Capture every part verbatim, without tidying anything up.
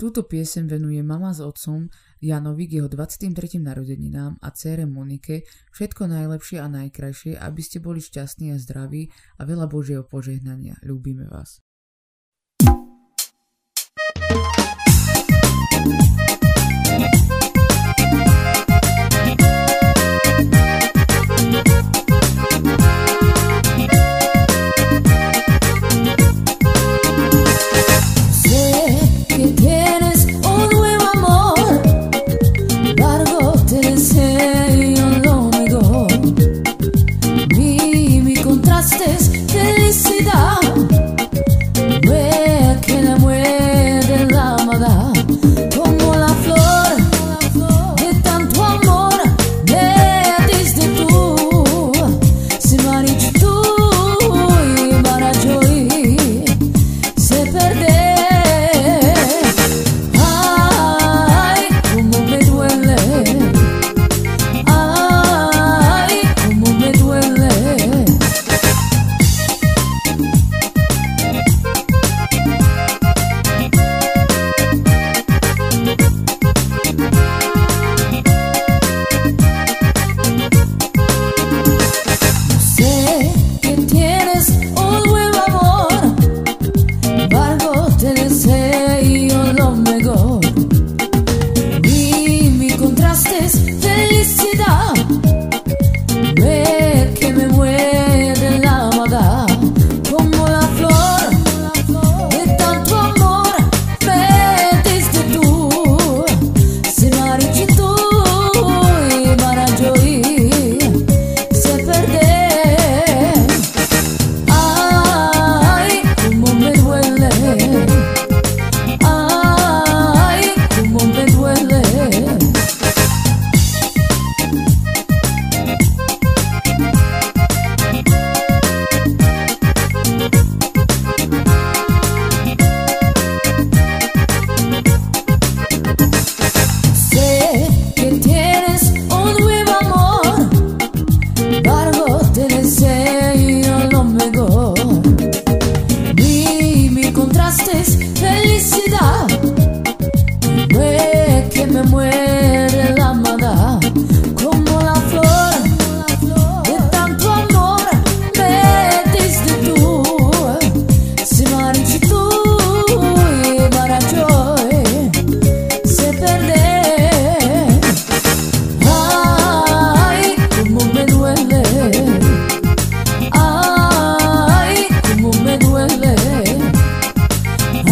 Túto pieseň venuje mama s otcom Janovi k jeho dvadsiatym tretím narodeninám a dcére Monike všetko najlepšie a najkrajšie, aby ste boli šťastní a zdraví a veľa Božieho požehnania. Ľúbime vás.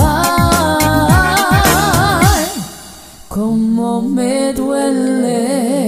Como me duele.